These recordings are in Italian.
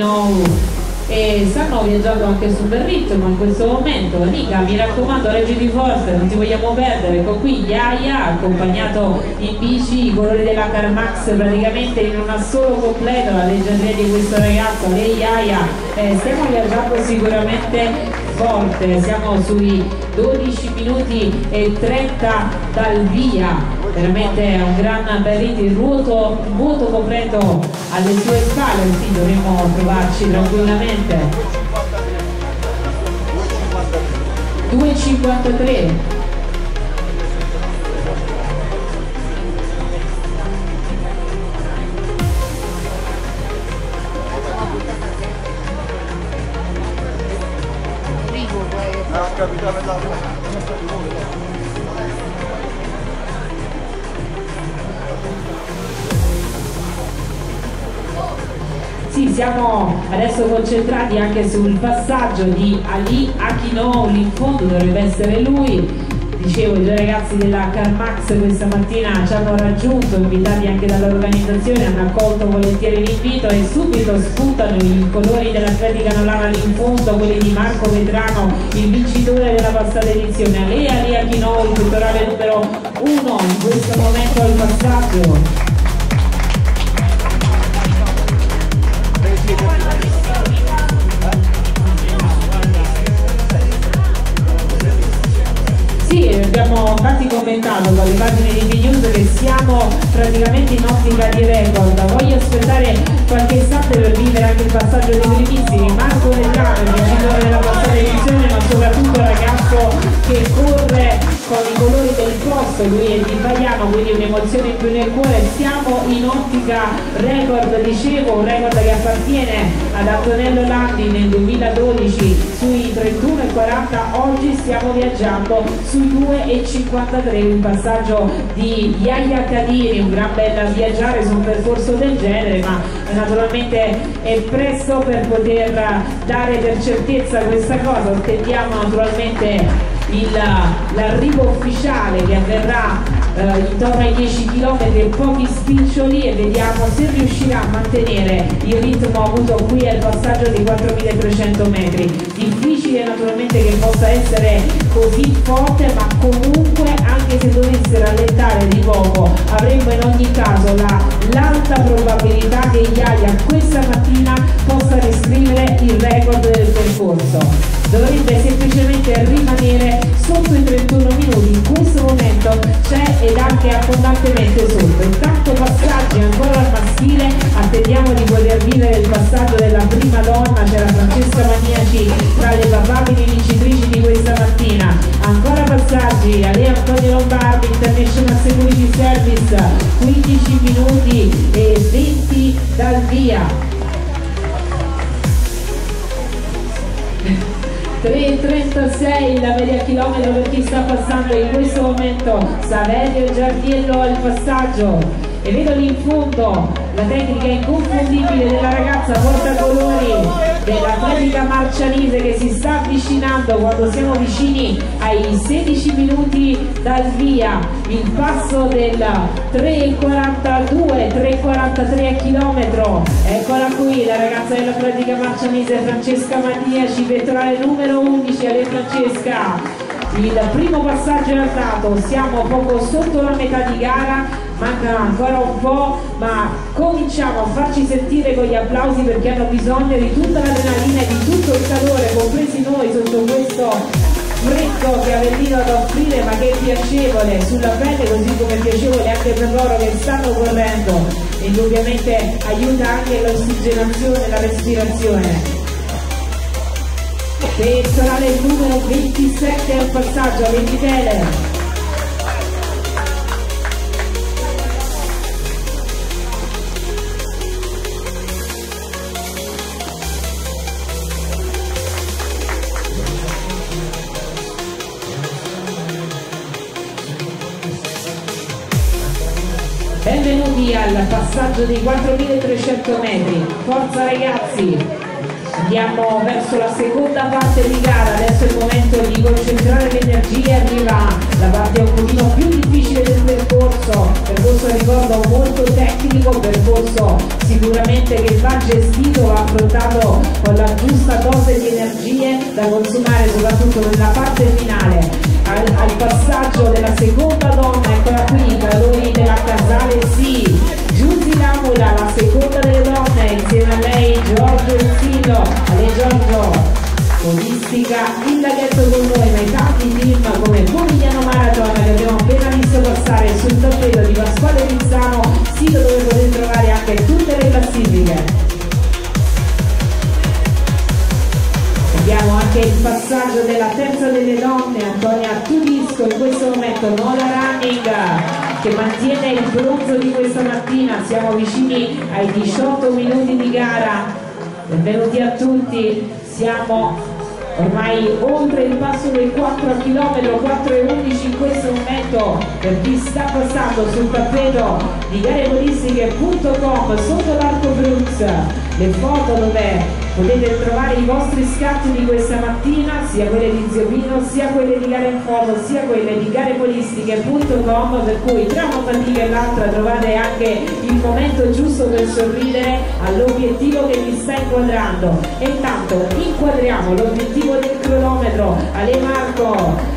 e stanno viaggiando anche su bel ritmo in questo momento. Nica, mi raccomando, reggiti forte, non ti vogliamo perdere. Ecco qui Yaya accompagnato in bici, i colori della Carmax praticamente in un solo completo, la leggendaria di questo ragazzo, lei Yaya. Stiamo viaggiando sicuramente forte, siamo sui 12 minuti e 30 dal via. Veramente un gran bel il vuoto completo alle sue spalle, sì, dovremmo trovarci tranquillamente. 2,53. Sì, siamo adesso concentrati anche sul passaggio di Ali Akino, lì in fondo dovrebbe essere lui. Dicevo, i due ragazzi della Carmax questa mattina ci hanno raggiunto, invitati anche dall'organizzazione, hanno accolto volentieri l'invito e subito spuntano i colori dell'Atletica Nolana lì in fondo, quelli di Marco Vetrano, il vincitore della passata edizione. Ali Akino, il pettorale numero 1 in questo momento al passaggio. Sì, abbiamo infatti commentato con le pagine di B-News che siamo praticamente in ottica di record. Voglio aspettare qualche istante per vivere anche il passaggio dei primissimi. Marco Vetrano, il vincitore della passata edizione, ma soprattutto il ragazzo che corre con i colori del posto, lui è di Baiano, quindi un'emozione in più nel cuore. Siamo in ottica record, dicevo, un record che appartiene ad Antonello Landi nel 2012 sui 31,40, oggi stiamo viaggiando sui 2,53, un passaggio di Yaya Kadiri, un gran bel viaggiare su un percorso del genere, ma naturalmente è presto per poter dare per certezza questa cosa. Attendiamo naturalmente l'arrivo ufficiale che avverrà intorno ai 10 km e pochi spiccioli, e vediamo se riuscirà a mantenere il ritmo avuto qui al passaggio di 4.300 metri. Difficile naturalmente che possa essere così forte, ma comunque anche se dovesse rallentare di poco avremmo in ogni caso l'alta probabilità che Yaya questa mattina possa riscrivere il record del percorso. Dovrebbe semplicemente rimanere sotto i 31 minuti, in questo momento c'è ed anche abbondantemente sotto. Intanto passaggi ancora al maschile, attendiamo di poter vivere il passaggio della prima donna, c'era Francesca Maniaci tra le papabili vincitrici di questa mattina. Ancora passaggi, Ale Antonio Lombardi, International Security Service, 15 minuti e 20 dal via. 3,36 la media chilometro per chi sta passando in questo momento. Saverio Giardiello al passaggio, e vedo lì in fondo la tecnica inconfondibile della ragazza portacolori dell'Atletica Marcianise che si sta avvicinando quando siamo vicini ai 16 minuti dal via. Il passo del 3,42, 3,43 a chilometro. Eccola qui la ragazza dell'Atletica Marcianise, Francesca Maniaci, pettorale numero 11. Ale Francesca, il primo passaggio è andato, siamo poco sotto la metà di gara, manca ancora un po', ma cominciamo a farci sentire con gli applausi perché hanno bisogno di tutta l'adrenalina e di tutto il calore, compresi noi, sotto questo freddo che Avellino ha da offrire, ma che è piacevole sulla pelle, così come è piacevole anche per loro che stanno correndo. E indubbiamente aiuta anche l'ossigenazione e la respirazione. Pettorale numero 27 al passaggio, alle Mitele. Benvenuti al passaggio di 4.300 metri. Forza ragazzi! Andiamo verso la seconda parte di gara, adesso è il momento di concentrare le energie, arriva la parte un pochino più difficile del percorso ricordo molto tecnico, percorso sicuramente che va gestito, va affrontato con la giusta dose di energie da consumare soprattutto nella parte finale. Al passaggio della seconda donna, eccola qui, i valori della Casale, sì, Giusy Lamula, la seconda delle donne, insieme a lei Giorgio Enzino. A lei Giorgio, Polistica il laghetto con noi, ma i tanti team come Pomigliano Marathon che abbiamo appena visto passare sul tappeto di Pasquale Rizzano, sito dove potete trovare anche tutte le classifiche. Abbiamo anche il passaggio della terza delle donne, Antonia Tudisco, in questo momento Nola Running che mantiene il bronzo di questa mattina, siamo vicini ai 18 minuti di gara. Benvenuti a tutti, siamo ormai oltre il passo del 4 km, 4:11 in questo momento per chi sta passando sul tappeto di garepolistiche.com sotto l'Arco Brux, le foto dove potete trovare i vostri scatti di questa mattina, sia quelle di Zio Pino, sia quelle di Gare in Foto, sia quelle di garepolistiche.com, per cui tra una fatica e l'altra trovate anche il momento giusto per sorridere all'obiettivo che vi sta inquadrando. E intanto inquadriamo l'obiettivo del cronometro. Ale Marco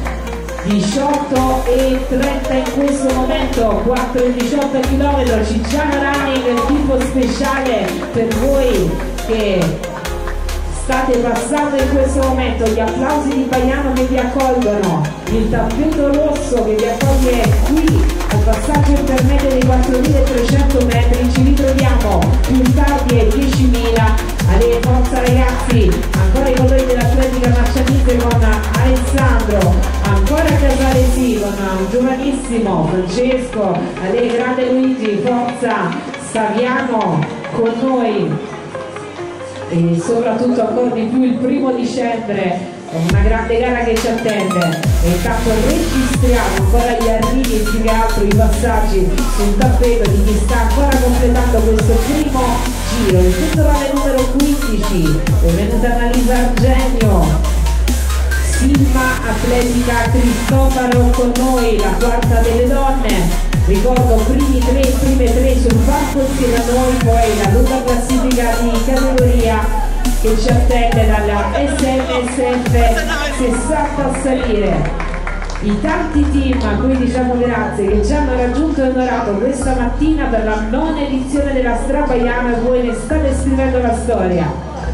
18:30 in questo momento, 4:18 km, Cicciano Running, tipo speciale per voi che state passando in questo momento, gli applausi di Paiano che vi accolgono, il tappeto rosso che vi accoglie qui al passaggio intermedio dei 4.300 metri, ci ritroviamo più tardi ai 10.000. Ale, forza ragazzi, ancora i colori dell'Atletica Marcianese con Alessandro, ancora Casale sì con un giovanissimo Francesco, Ale, grande Luigi, forza Saviano con noi. E soprattutto ancora di più il 1° dicembre, una grande gara che ci attende. E intanto registriamo ancora gli arrivi e più che altro i passaggi sul tappeto di chi sta ancora completando questo primo giro. Il titolare numero 15, benvenuta Annalisa Argenio, Silma Atletica Cristofaro con noi, la quarta delle donne. Ricordo prime tre sul palco insieme a noi, poi la lunga classifica di categoria che ci attende dalla SMSF 60 a salire. I tanti team a cui diciamo grazie che ci hanno raggiunto e onorato questa mattina per la 9ª edizione della Strabaiana, voi ne state scrivendo la storia.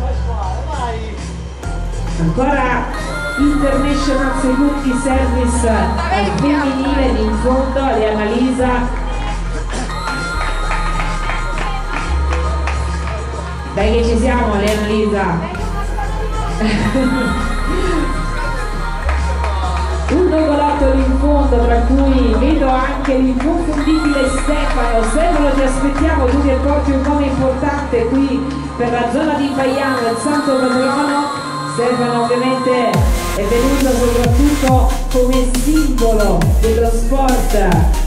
Ancora International Security Service al femminile in fondo, alle Annalisa. Dai che ci siamo, alle Annalisa. Un nuvolotto in fondo, tra cui vedo anche l'inconfondibile Stefano, ti aspettiamo, tu che porti un nome importante qui per la zona di Baiano, il santo patrono. Stefano ovviamente è venuto soprattutto come simbolo dello sport,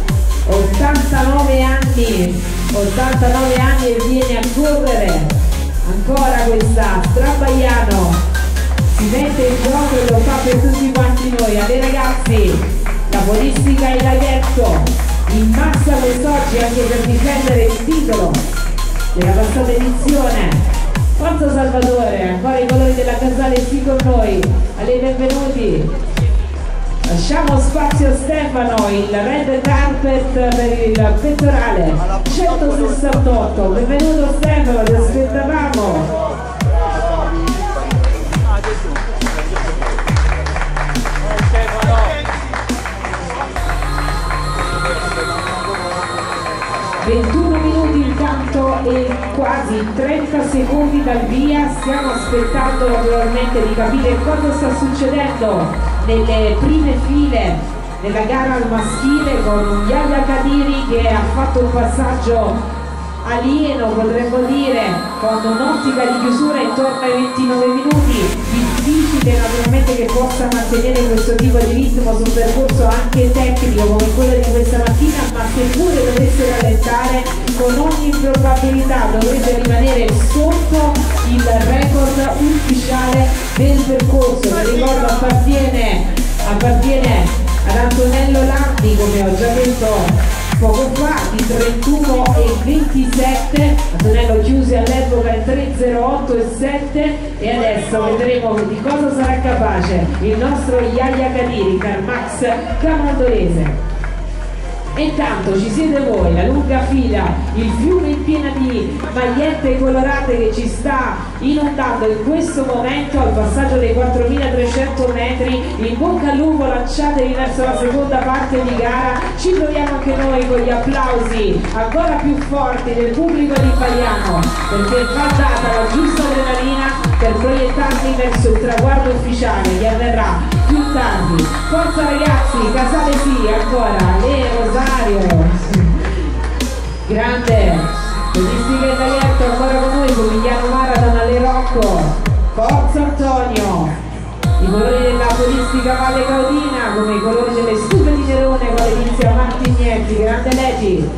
89 anni e viene a correre ancora questa Strabaiano, si mette in gioco e lo fa per tutti quanti noi. A dei ragazzi, la Polistica e il laghetto in massa quest'oggi anche per difendere il titolo della passata edizione. Forza Salvatore, ancora i colori della Casale sì con noi, alle benvenuti. Lasciamo spazio a Stefano, il red carpet per il pettorale 168, benvenuto Stefano, ti aspettavamo. Intanto e quasi 30 secondi dal via, stiamo aspettando naturalmente di capire cosa sta succedendo nelle prime file della gara al maschile con Yaya Kadiri che ha fatto un passaggio alieno, potremmo dire, con un'ottica di chiusura intorno ai 29 minuti, difficile naturalmente che possa mantenere questo tipo di ritmo su un percorso anche tecnico come quello di questa mattina, ma seppure dovesse rallentare con ogni probabilità dovrebbe rimanere sotto il record ufficiale del percorso, che ricordo appartiene ad Antonello Landi, come ho già detto poco fa, di 31 e 27. Antonello chiuse all'epoca in 3:08 e 7, e adesso vedremo di cosa sarà capace il nostro Yaya Kadiri, Carmax Camaldolese. E intanto ci siete voi, la lunga fila, il fiume in piena di magliette colorate che ci sta inondando in questo momento al passaggio dei 4.300 metri. In bocca al lupo, lanciatevi verso la seconda parte di gara. Ci proviamo anche noi con gli applausi ancora più forti del pubblico di Fagliano, perché va data la giusta adrenalina per proiettarsi verso il traguardo ufficiale che avverrà più tardi. Forza ragazzi, Casale sì, ancora, Le Rosario, grande, logistica italiana ancora con noi, Pomigliano Marathon alle Rocco, forza Antonio, i colori della polistica Valle Caudina come i colori delle stufe di Nerone con Letizia Martignetti, grande Leti.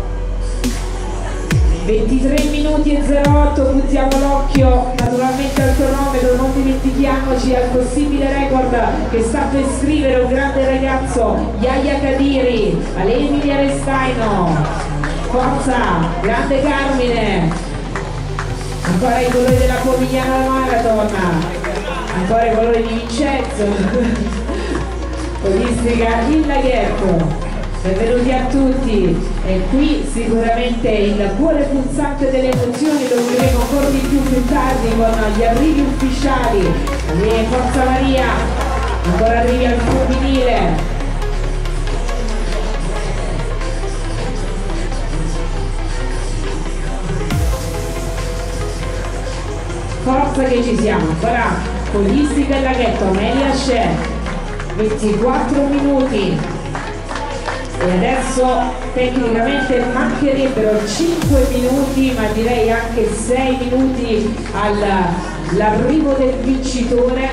23 minuti e 08, buttiamo l'occhio naturalmente al cronometro, non dimentichiamoci al possibile record che sta per scrivere un grande ragazzo, Yaya Kadiri, alle Emilia Restaino, forza, grande Carmine, ancora i colori della Pomigliano Marathon, ancora i colori di Vincenzo, logistica il laghetto. Benvenuti a tutti, e qui sicuramente il cuore pulsante delle emozioni lo vedremo ancora di più tardi con gli arrivi ufficiali. E Forza Maria, ancora arrivi al femminile. Forza che ci siamo, ancora Polistica e Laghetto, Amelia Sce, 24 minuti. E adesso tecnicamente mancherebbero 5 minuti, ma direi anche 6 minuti all'arrivo del vincitore,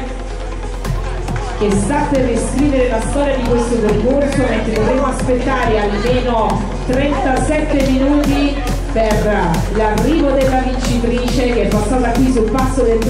che sta per riscrivere la storia di questo percorso, mentre dovremo aspettare almeno 37 minuti per l'arrivo della vincitrice, che è passata qui sul passo del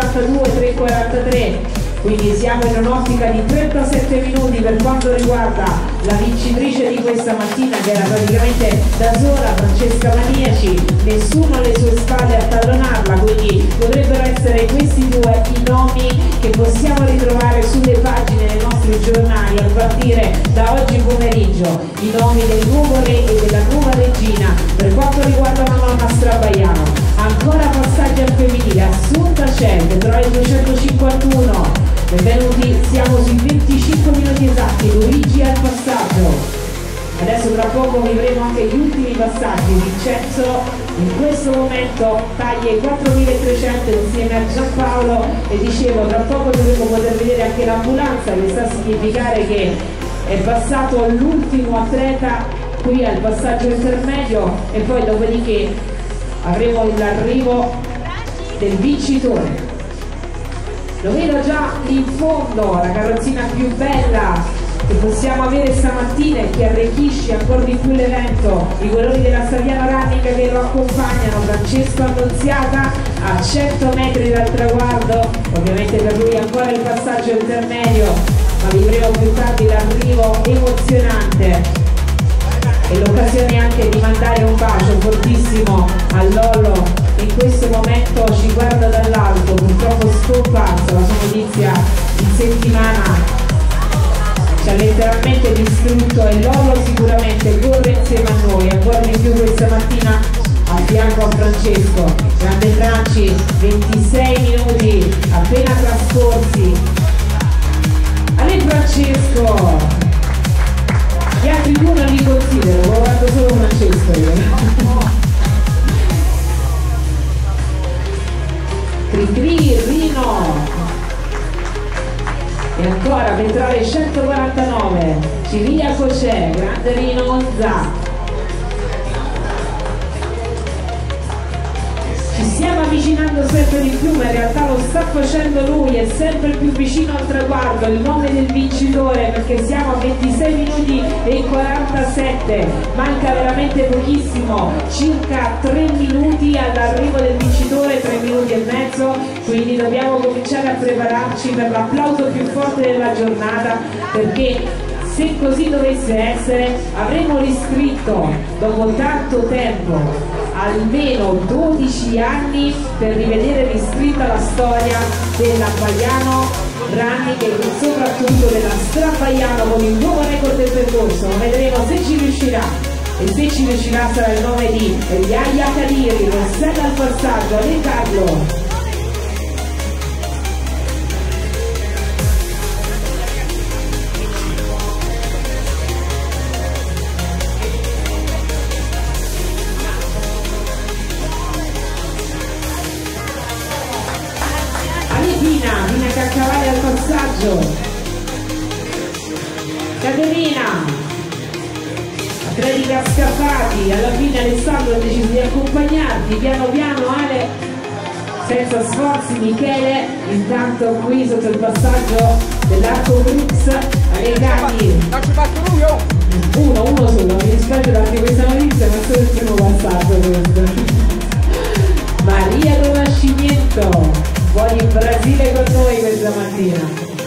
3:42-3:43. Quindi siamo in un'ottica di 37 minuti per quanto riguarda la vincitrice di questa mattina, che era praticamente da sola, Francesca Maniaci, nessuno alle sue spalle a tallonarla, quindi dovrebbero essere questi due i nomi che possiamo ritrovare sulle pagine dei nostri giornali a partire da oggi pomeriggio, i nomi del nuovo re e della nuova regina per quanto riguarda la nonna Strabaiano. Ancora passaggi al femminile, Assunta Cente, Troia 251. Benvenuti, siamo sui 25 minuti esatti, Luigi al passaggio. Adesso tra poco vivremo anche gli ultimi passaggi. Vincenzo in questo momento taglia i 4.300 insieme a Giampaolo, e dicevo tra poco dovremo poter vedere anche l'ambulanza, che sta a significare che è passato l'ultimo atleta qui al passaggio intermedio, e poi dopodiché avremo l'arrivo del vincitore. Lo vedo già in fondo, la carrozzina più bella che possiamo avere stamattina e che arricchisce ancora di più l'evento, i colori della Saviano Running che lo accompagnano, Francesco Annunziata a 100 metri dal traguardo, ovviamente per lui ancora il passaggio intermedio, ma vivremo più tardi l'arrivo emozionante e l'occasione anche di mandare un bacio fortissimo a Lollo. In questo momento ci guarda dall'alto, purtroppo scomparso, la sua notizia in settimana ci ha letteralmente distrutto, e Lollo sicuramente corre insieme a noi, ancora di più questa mattina a fianco a Francesco. Grande Franci, 26 minuti appena trascorsi. Ale Francesco! Gli altri due non li considero, guardo solo Francesco io. Cricri, Rino, e ancora Ventrale 149, Civiglia Cocè, grande Rino Monza. Ci stiamo avvicinando sempre di più, ma in realtà lo sta facendo lui, è sempre più vicino al traguardo, il nome del vincitore, perché siamo a 26 minuti e 47, manca veramente pochissimo, circa 3 minuti all'arrivo del vincitore, 3 minuti e mezzo, quindi dobbiamo cominciare a prepararci per l'applauso più forte della giornata, perché se così dovesse essere avremo riscritto dopo tanto tempo, almeno 12 anni, per rivedere riscritta la storia dell'Abbaiano Running e soprattutto della Strabbaiano con il nuovo record del percorso. Vedremo se ci riuscirà, e se ci riuscirà sarà il nome di Yaya Kadiri, Rossella al passaggio, Ale Carlo. Fina Caccavale al passaggio, Caterina, Atletica Scappati, alla fine Alessandro ha deciso di accompagnarti, piano piano Ale, senza sforzi. Michele, intanto qui sotto il passaggio dell'arco Brooks, legati uno solo, mi dispiace darti questa notizia, ma solo il primo passaggio questo. Maria do Nascimento fuori in Brasile con noi questa mattina.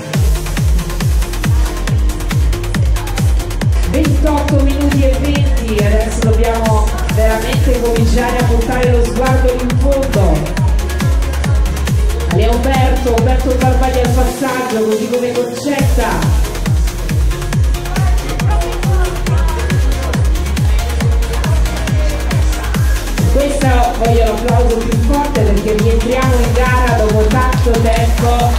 28 minuti e 20, adesso dobbiamo veramente cominciare a buttare lo sguardo in fondo. Ale Umberto Barbagli al passaggio, così come Concetta. Questo voglio l'applauso più forte perché rientriamo in gara dopo tanto tempo.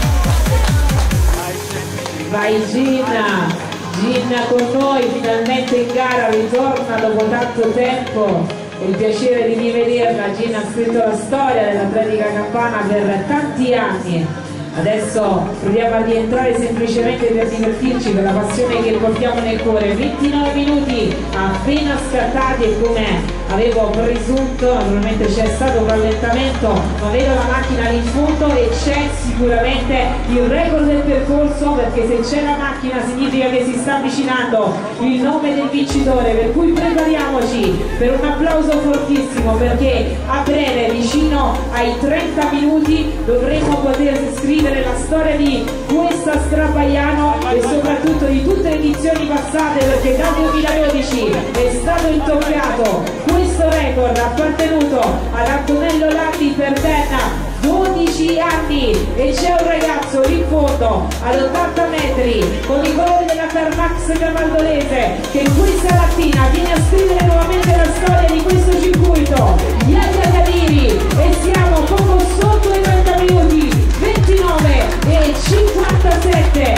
Vai Gina con noi, finalmente in gara, ritorna dopo tanto tempo. Ho il piacere di rivederla. Gina ha scritto la storia dell'Atletica Campana per tanti anni. Adesso proviamo a rientrare semplicemente per divertirci, per la passione che portiamo nel cuore. 29 minuti appena scattati e come avevo presunto, naturalmente c'è stato un rallentamento, ma vedo la macchina lì in fondo e c'è sicuramente il record del percorso, perché se c'è la macchina significa che si sta avvicinando il nome del vincitore, per cui prepariamoci per un applauso fortissimo, perché a breve, vicino ai 30 minuti, dovremo poter scrivere la storia di questa Strabbaiano e soprattutto di tutte le edizioni passate, perché dal 2012 è stato intoppiato questo record, appartenuto ad Antonello Landi per ben 12 anni, e c'è un ragazzo lì in fondo ad 80 metri con i colori della Carmax Camaldolese che questa mattina viene a scrivere nuovamente la storia di questo circuito, Yaya Kadiri, e siamo poco sotto i 30 minuti, 29 e 57,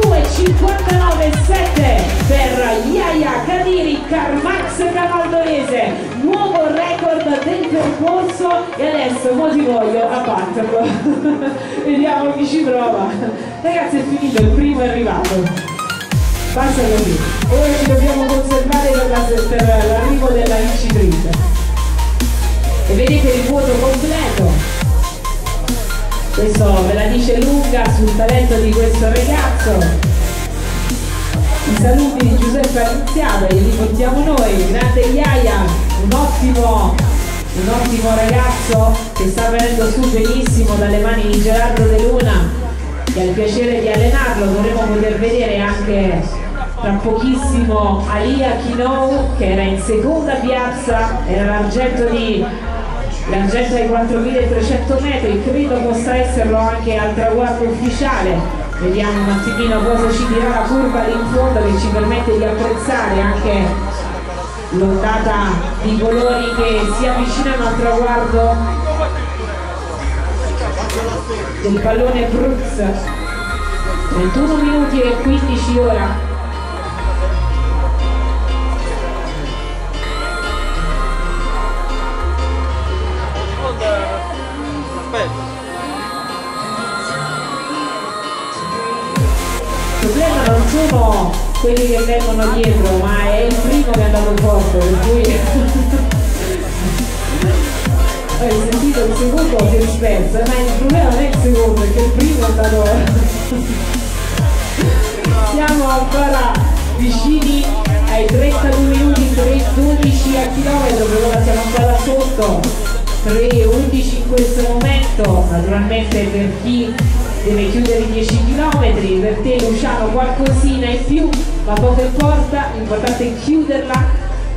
2:59,7 per Yaya Kadiri, Carmax Camaldolese, nuovo record del percorso. E adesso mo ti voglio abbatterlo vediamo chi ci prova. Ragazzi, è finito, il primo è arrivato, basta così, ora ci dobbiamo conservare per l'arrivo della vincitrice e vedete il vuoto completo. Questo ve la dice lunga sul talento di questo ragazzo. I saluti di Giuseppe Annunziata e li portiamo noi. Grande Yaya, un ottimo ragazzo che sta venendo su benissimo dalle mani di Gerardo De Luna, che ha il piacere di allenarlo. Dovremo poter vedere anche tra pochissimo Alia Kinou, che era in seconda piazza, era l'argento ai 4.300 metri, credo possa esserlo anche al traguardo ufficiale. Vediamo un attimino cosa ci dirà la curva lì in fondo, che ci permette di apprezzare anche l'ondata di colori che si avvicinano al traguardo del pallone Brooks. 21 minuti e 15 ora. Il problema non sono quelli che vengono dietro, ma è il primo che è andato forte, per cui Hai sentito il secondo si è disperso, ma il problema non è il secondo, perché il primo è andato. Siamo ancora vicini ai 32 minuti, 3:12 a chilometro, per ora siamo ancora sotto 3:11 in questo momento. Naturalmente per chi deve chiudere i 10 km, per te Luciano qualcosina in più, ma poco importa, l'importante è chiuderla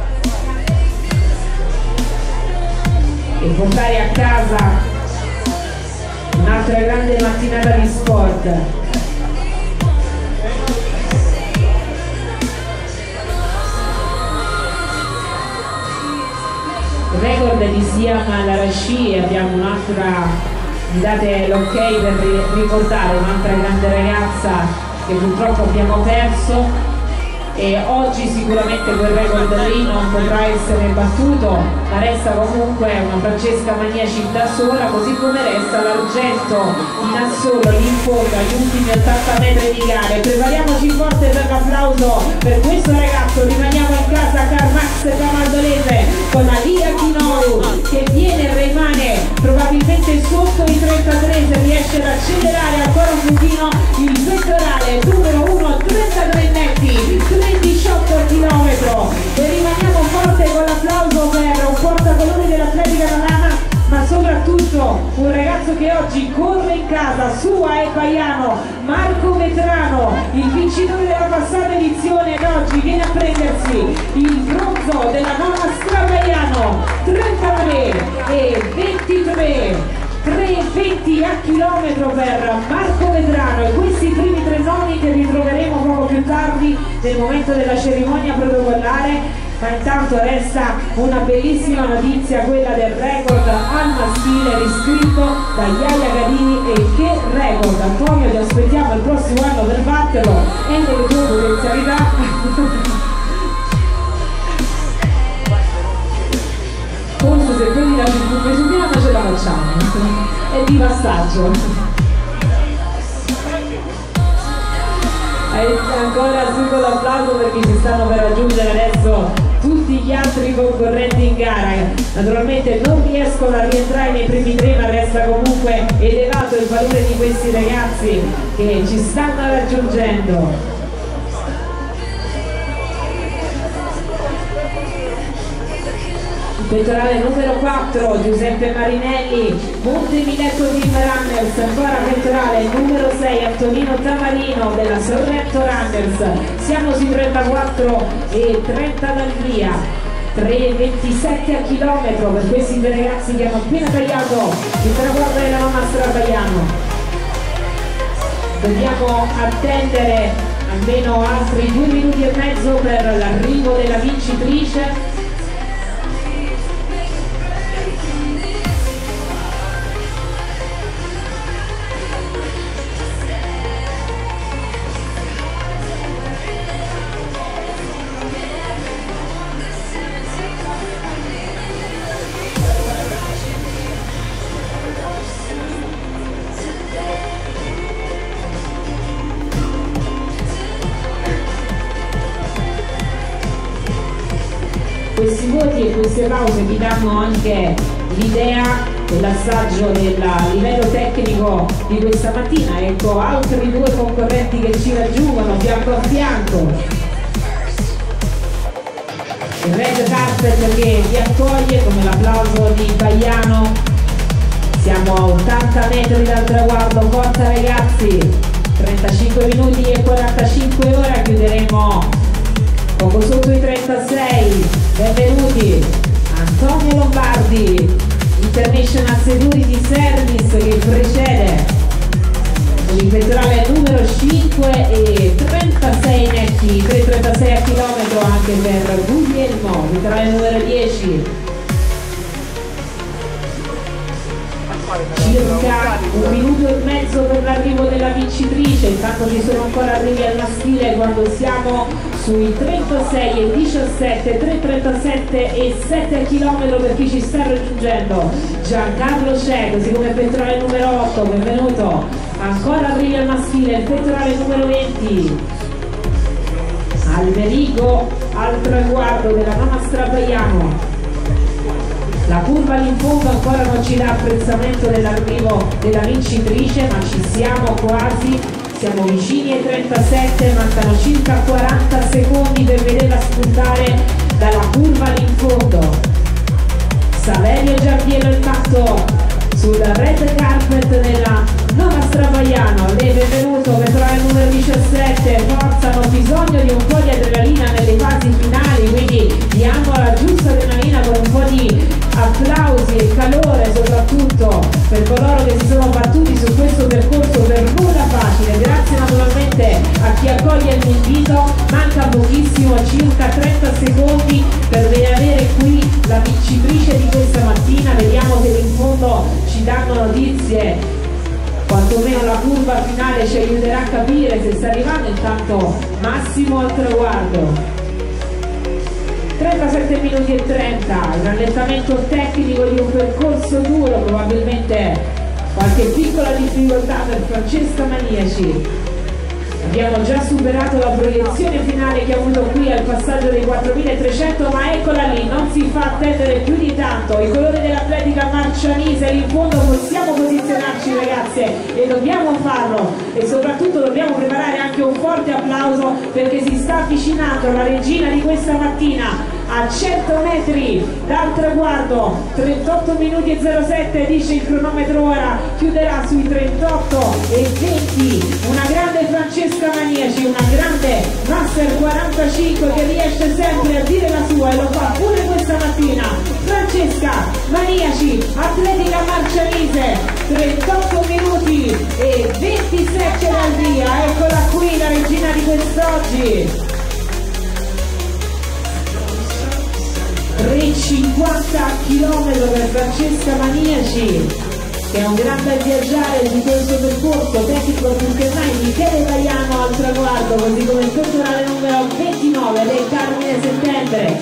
e portare a casa un'altra grande mattinata di sport. Record di Siam Al-Arashi, abbiamo un'altra, mi date l'ok per ricordare un'altra grande ragazza che purtroppo abbiamo perso, e oggi sicuramente quel record lì non potrà essere battuto, ma resta comunque una Francesca Magniaci da sola, così come resta l'argento in assolo lì in fondo agli ultimi 80 metri di gare. Prepariamoci forte per l'applauso per questo ragazzo. Rimaniamo in casa Carmax Camaldolese con Alia Chinoru che viene e rimane probabilmente sotto i 33, se riesce ad accelerare ancora un pochino il pettorale numero 1, 33 netti, 18 km, e rimaniamo forte con l'applauso per un portacolori dell'atletica romana, ma soprattutto un ragazzo che oggi corre in casa sua e Baiano, Marco Vetrano, il vincitore della passata edizione, ed oggi viene a prendersi il bronzo della nona Strabaiano, 33 e 23. 3:20 a chilometro per Marco Vetrano, e questi primi tre nomi che ritroveremo poco più tardi nel momento della cerimonia protocollare. Ma intanto resta una bellissima notizia, quella del record al maschile riscritto da Iaia Gadini. E che record, Antonio, ti aspettiamo il prossimo anno per batterlo e nelle tue potenzialità. Forse se prendi la circumvesuviana ce la facciamo, è di passaggio. Ancora su con l'applauso perché ci stanno per raggiungere adesso tutti gli altri concorrenti in gara. Naturalmente non riescono a rientrare nei primi tre, ma resta comunque elevato il valore di questi ragazzi che ci stanno raggiungendo. Pettorale numero 4, Giuseppe Marinelli, Montemiletto Team Runners. Ancora pettorale numero 6, Antonino Tamarino della Sorrento Runners. Siamo sui 34 e 30 dal via, 3:27 a chilometro per questi due ragazzi che hanno appena tagliato il traguardo della nonna Strabaiano. Dobbiamo attendere almeno altri 2 minuti e mezzo per l'arrivo della vincitrice. Questi voti e queste pause vi danno anche l'idea dell'assaggio del livello tecnico di questa mattina. Ecco altri due concorrenti che ci raggiungono fianco a fianco. Il red carpet che vi accoglie come l'applauso di Baiano. Siamo a 80 metri dal traguardo, forza ragazzi, 35 minuti e 45 ore, chiuderemo poco sotto i 36. Benvenuti Antonio Lombardi, International Security Service, che precede il pettorale numero 5 e 36 netti, 3:36 a chilometro anche per Guglielmo, pettorale numero 10. Circa 1 minuto e mezzo per l'arrivo della vincitrice. Intanto ci sono ancora arrivi al maschile quando siamo sui 36 e 17, 3:37 e 7 km per chi ci sta raggiungendo. Giancarlo c'è, così come il pettorale numero 8, benvenuto. Ancora arrivi al maschile il pettorale numero 20. Alberico al traguardo della nonna Strabaiano. La curva lì in fondo ancora non ci dà apprezzamento dell'arrivo della vincitrice, ma ci siamo quasi, siamo vicini ai 37, mancano circa 40 secondi per vederla spuntare dalla curva lì in fondo. Saverio Giampiero intanto sul red carpet nella Nova Stravaiano. Le benvenuto per trovare il numero 17, forza, hanno bisogno di un po' di adrenalina nelle fasi finali, quindi diamo la giusta adrenalina con un po' di applausi e calore soprattutto per coloro che si sono battuti su questo percorso per nulla facile. Grazie naturalmente a chi accoglie l'invito, manca pochissimo, circa 30 secondi per avere qui la vincitrice di questa mattina. Vediamo se in fondo ci danno notizie, quantomeno la curva finale ci aiuterà a capire se sta arrivando. Intanto Massimo al traguardo, 37 minuti e 30, il rallentamento tecnico di un percorso duro, probabilmente qualche piccola difficoltà per Francesca Maniaci. Abbiamo già superato la proiezione finale che ha avuto qui al passaggio dei 4300, ma eccola lì, non si fa attendere più di tanto. I colori dell'atletica marcianese lì in fondo, possiamo posizionarci ragazze e dobbiamo farlo, e soprattutto dobbiamo preparare anche un forte applauso perché si sta avvicinando la regina di questa mattina a 100 metri dal traguardo. 38 minuti e 07 dice il cronometro, ora chiuderà sui 38 e 20. Una grande Francesca Maniaci, una grande Master 45 che riesce sempre a dire la sua e lo fa pure questa mattina. Francesca Maniaci, atletica marcianese, 38 minuti e 27 dal via. Eccola qui la regina di quest'oggi. 3,50 km per Francesca Maniaci, che è un grande viaggiare di questo percorso tecnico più che mai. Michele Vaiano al traguardo, così come il personale numero 29 del Carmine Settembre.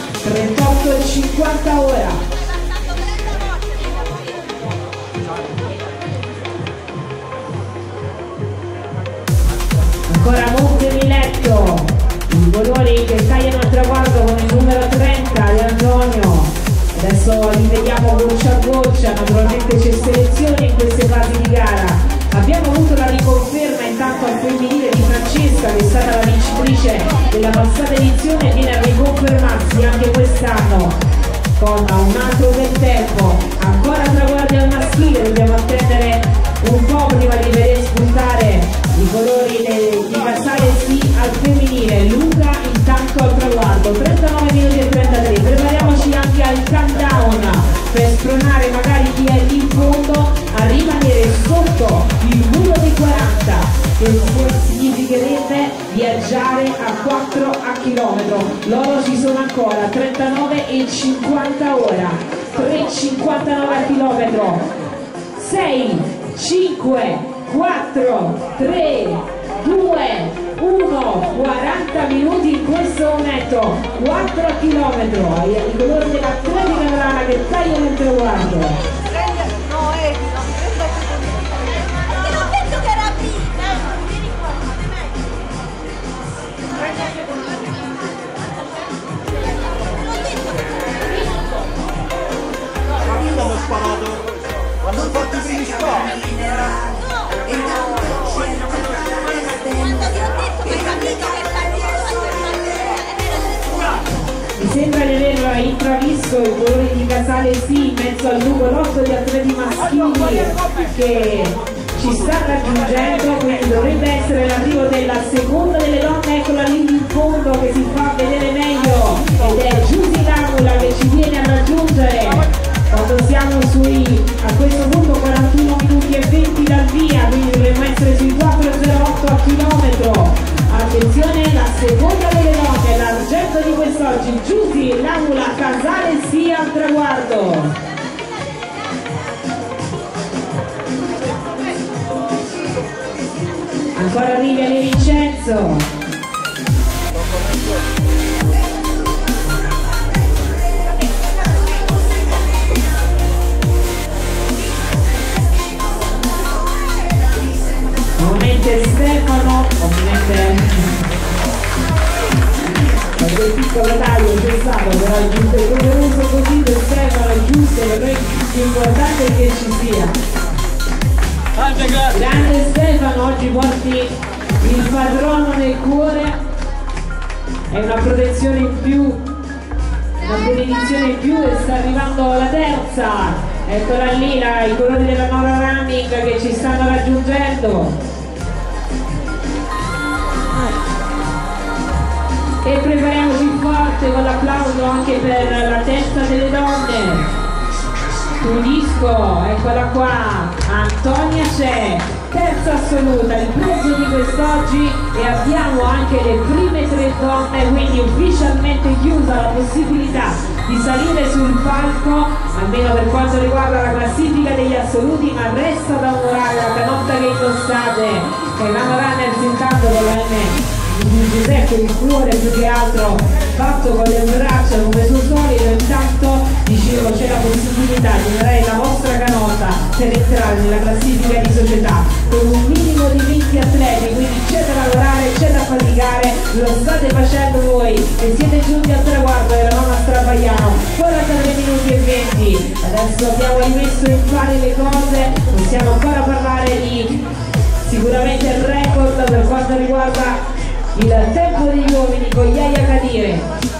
38,50 ora. Ancora Montemiletto, i colori che tagliano il traguardo con il numero 30 di Antonio. Adesso li vediamo goccia a goccia, naturalmente c'è selezione in queste fasi di gara. Abbiamo avuto la riconferma intanto al femminile di Francesca, che è stata la vincitrice della passata edizione, e viene a riconfermarsi anche quest'anno con un altro bel tempo. Ancora traguardi al maschile, dobbiamo attendere un po' prima di vedere spuntare i colori di Casale sì al femminile. Luca intanto al traguardo, 39 minuti e 33. Prepariamoci anche al countdown per spronare magari chi è lì in fondo a rimanere sotto il muro dei 40, che significherebbe viaggiare a 4 a chilometro. Loro ci sono ancora, 39 e 50 ora, 3,59 a chilometro. 6, 5, 4, 3, 2, 1, 40 minuti in questo momento, 4 a chilometro, i colori dell'atletica grana che tagliano il traguardo. Quando ho fatto i primi sport. Mi sembra di aver intravisto i colori di Casale sì in mezzo al lungo lotto di atleti maschili che ci sta raggiungendo, quindi dovrebbe essere l'arrivo della seconda delle donne. Eccola lì in fondo che si fa vedere meglio, ed è Giusy Lamula che ci viene a raggiungere quando siamo a questo punto 41 minuti e 20 dal via, quindi dovremmo essere sui 4,08 a chilometro. Attenzione, la seconda delle donne, l'argento di quest'oggi, Giusy Lamula, Casale sì al traguardo. Ancora arriva De Vincenzo. Stefano, ovviamente quel piccolo taglio c'è stato, però è giusto e doveroso così per Stefano, è giusto, per noi l'importante è che ci sia. Grande Stefano, oggi porti il patrono nel cuore, è una protezione in più, una benedizione in più, e sta arrivando la terza, eccola lì, i colori della Nora Running che ci stanno raggiungendo. E prepariamoci forte con l'applauso anche per la testa delle donne. Udisco, eccola qua, Antonia c'è, terza assoluta, il prezzo di quest'oggi, e abbiamo anche le prime 3 donne, quindi ufficialmente chiusa la possibilità di salire sul palco, almeno per quanto riguarda la classifica degli assoluti, ma resta da onorare la canotta che indossate, che Nano Runners intanto con la M di Giuseppe, il cuore più che altro fatto con le braccia come sul solito. Intanto dicevo, c'è la possibilità di onorare la vostra canotta per entrare nella classifica di società con un minimo di 20 atleti, quindi c'è da lavorare, c'è da faticare, lo state facendo voi e siete giunti al traguardo della nonna Strabaiano. 43 minuti e 20, adesso abbiamo rimesso in pari le cose, possiamo ancora parlare di sicuramente il record per quanto riguarda il tempo degli uomini con Yaya Kadire.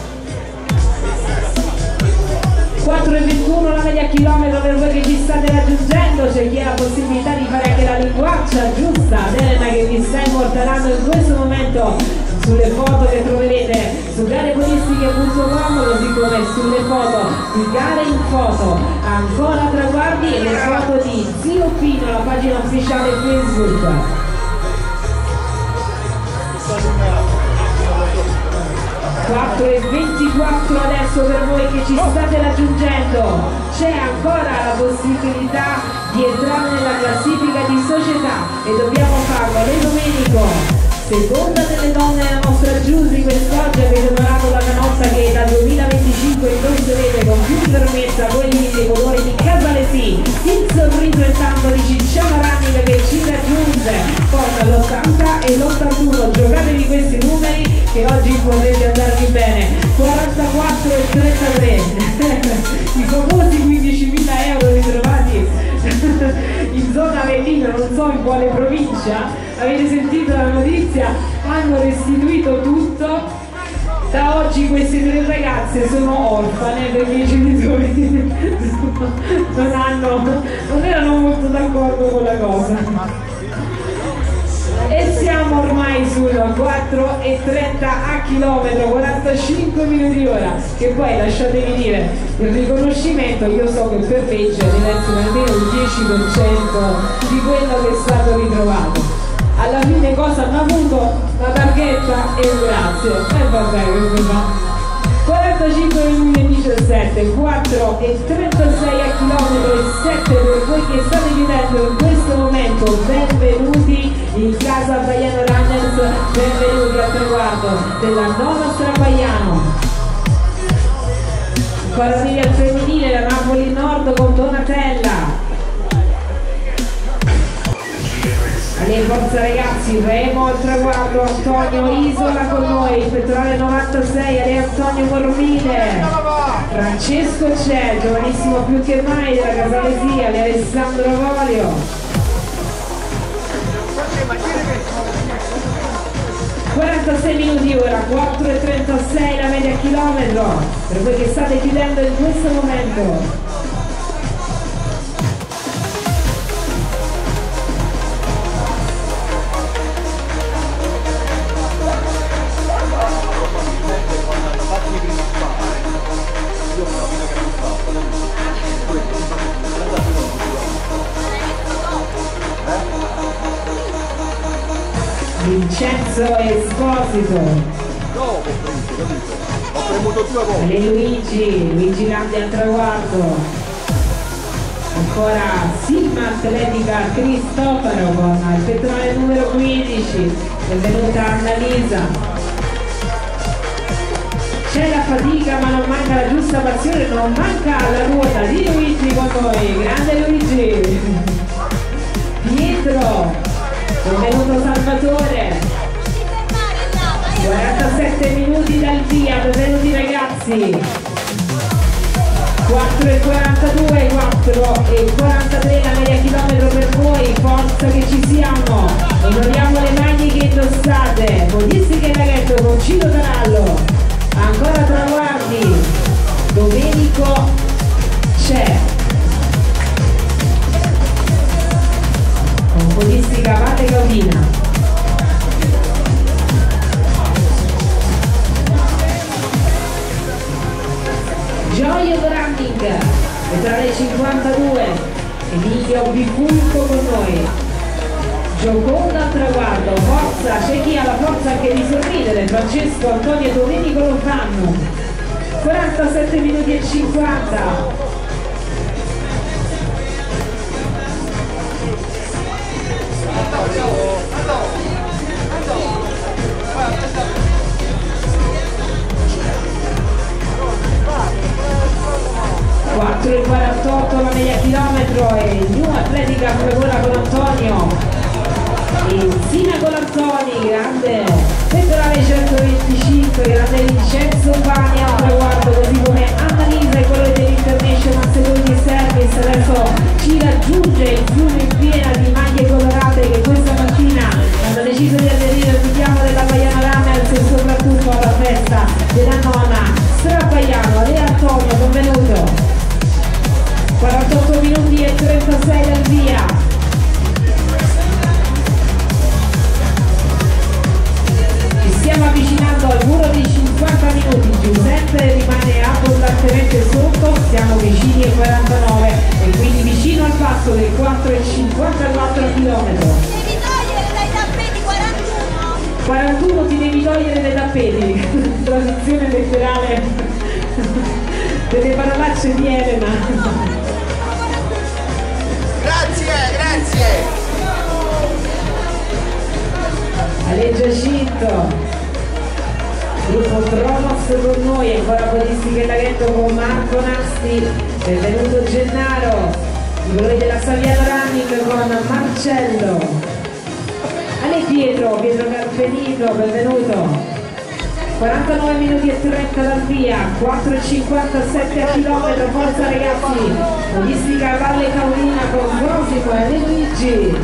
4,21 la media chilometro per voi che ci state raggiungendo, c'è chi ha la possibilità di fare anche la linguaccia giusta ad Elena che vi sta immortalando in questo momento sulle foto che troverete su gareagonistiche.com, così come sulle foto di Gare in Foto. Ancora traguardi e le foto di Zio Pino, la pagina ufficiale Facebook. 4,24 adesso per voi che ci state raggiungendo, c'è ancora la possibilità di entrare nella classifica di società e dobbiamo farlo. Le Domenico, seconda delle donne della nostra Giusy, quest'oggi avete onorato la canotta che dal 2025 indosserete con più fermezza quelli dei colori di Casalesi. Il sorriso intanto di Cicciana Rannica che ci raggiunge con l'80 e l'81, giocatevi questi numeri che oggi potete andarvi bene. 44 e 33 i famosi 15.000 euro ritrovati in zona Avellino, non so in quale provincia, avete sentito la notizia, hanno restituito tutto. Da oggi queste 3 ragazze sono orfane perché i genitori non erano molto d'accordo con la cosa. E siamo ormai sul 4,30 a chilometro, 45 minuti ora, che poi lasciatemi dire, il riconoscimento io so che per legge deve essere almeno il 10% di quello che è stato ritrovato. Alla fine cosa hanno avuto? La targhetta e un grazie. E vabbè, che fa? 45 minuti e 17, 4 e 36 a chilometro e 7 per voi che state chiudendo in questo momento. Benvenuti in casa Baiano Runners, benvenuti al traguardo della Nona Strabaiano. Ancora arrivi al femminile, la Napoli Nord con Donatella. Allez, forza ragazzi, Remo al traguardo, Antonio Isola con noi, il pettorale 96, Ale Antonio Mormile, Francesco c'è, giovanissimo più che mai della Casalesia, Ale Alessandro Volio. 46 minuti ora, 4,36 la media chilometro, per voi che state chiudendo in questo momento. Vincenzo Esposito. No, ho premuto 2 volte. E Luigi Landi al traguardo. Ancora Sigma Atletica Cristofaro con il pettorale numero 15. Benvenuta Annalisa. C'è la fatica ma non manca la giusta passione, non manca la ruota di Luigi con noi. Grande Luigi. Pietro. Benvenuto Salvatore. 47 minuti dal via, benvenuti ragazzi. 4,42, 4,43 la media chilometro per voi, forza che ci siamo, onoriamo le maglie indossate, modifiche in laghetto con Ciro Tarallo, ancora traguardi, Domenico c'è, con podistica Valle Caudina. Joy of Running è tra le 52, Emilio Bifulco con noi, Gioconda al traguardo, forza, c'è chi ha la forza anche di sorridere, Francesco Antonio Domenico lo fanno, 47 minuti e 50. E 48 la media chilometro e New Atletica lavora con Antonio e Sina con Antoni, grande pettorale 125, grande Vincenzo Pani al traguardo, così come Annalisa e quello dell'International Security Service adesso ci raggiunge il fiume in piena di maglie colorate che questa mattina hanno deciso di aderire al richiamo della Baiana Runners e soprattutto alla festa della nonna Strabaiano. Ale Antonio, benvenuto. 48 minuti e 36 dal via. Ci stiamo avvicinando al muro di 50 minuti, Giuseppe rimane abbondantemente sotto, siamo vicini ai 49 e quindi vicino al passo del 4,54 km. Devi togliere dai tappeti 41. 41 ti devi togliere dai tappeti, traduzione letterale delle parolacce di Elena. Grazie! Ale Giacinto, gruppo Tronos con noi, ancora podistica in laghetto con Marco Nasti, benvenuto Gennaro, i colori della Saviano Running con Marcello, Ale Pietro Carpenito, benvenuto. 49 minuti e 30 dal via, 4,57 a chilometro, forza ragazzi, podistica Valle Caudina con Cosimo e De Luigi,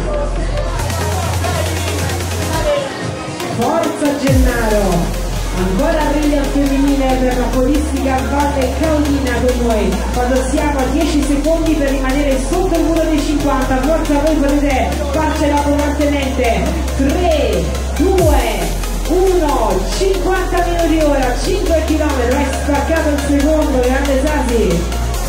forza Gennaro, ancora briglia al femminile per la podistica Valle Caudina con noi, quando siamo a 10 secondi per rimanere sotto il muro dei 50, forza voi potete farcela abbondantemente, 3, 2, 1, 50 minuti ora, 5 km, è spaccato il secondo, grande Sasi.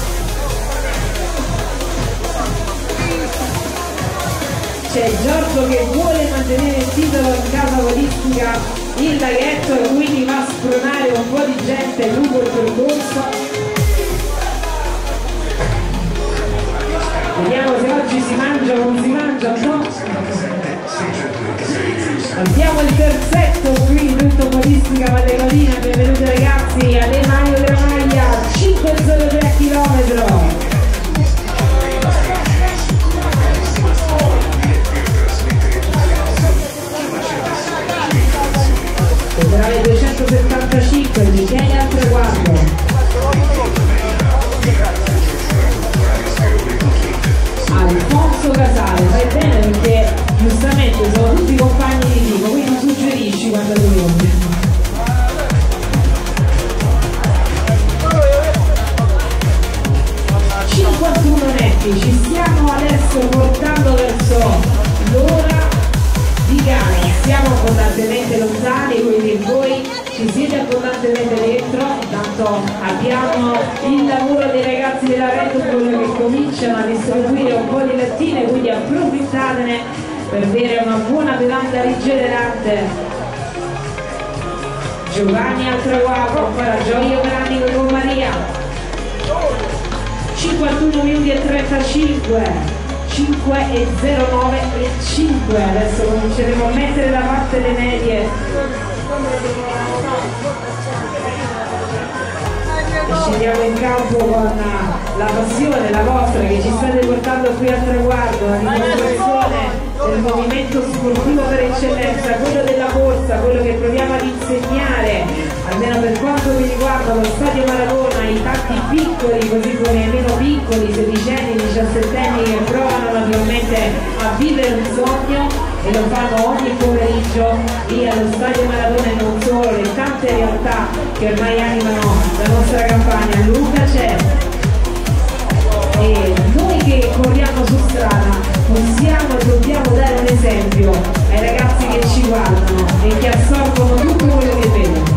C'è Giorgio che vuole mantenere il titolo in casa podistica il laghetto e quindi va a spronare un po' di gente lungo il percorso. Vediamo se oggi si mangia o non si mangia, no? Abbiamo il terzetto qui in tutto podistica Valle Caudina, benvenuti ragazzi, alle Mario della Maglia, 5,03 km. Pedale 275, Michele al traguardo. Alfonso Casale, fai bene perché giustamente sono tutti compagni di tipo, quindi suggerisci quando li vedi. 51 netti, ci stiamo adesso portando verso l'ora di gara, siamo abbondantemente lontani, quindi voi ci siete abbondantemente dentro, intanto abbiamo il lavoro dei ragazzi della Red Bull che cominciano a distribuire un po' di lattine, quindi approfittatene per bere una buona bevanda rigenerante. Giovanni al traguardo, ancora Gioia Grandi con Maria, 51 minuti e 35, 5 e 09 e 5, adesso cominceremo a mettere da parte le medie e scendiamo in campo con la passione, la vostra, che ci state portando qui al traguardo, la dimostrazione del movimento sportivo per eccellenza, quello della corsa, quello che proviamo ad insegnare almeno per quanto mi riguarda lo stadio Maradona, i tanti piccoli così come i meno piccoli, sedicenni, diciassettenni che provano naturalmente a vivere un sogno e lo fanno ogni pomeriggio lì allo stadio Maradona e non solo, le tante realtà che ormai animano la nostra campagna. Luca c'è e noi che corriamo su strada possiamo e dobbiamo dare un esempio ai ragazzi che ci guardano e che assorbono tutto quello che vedono.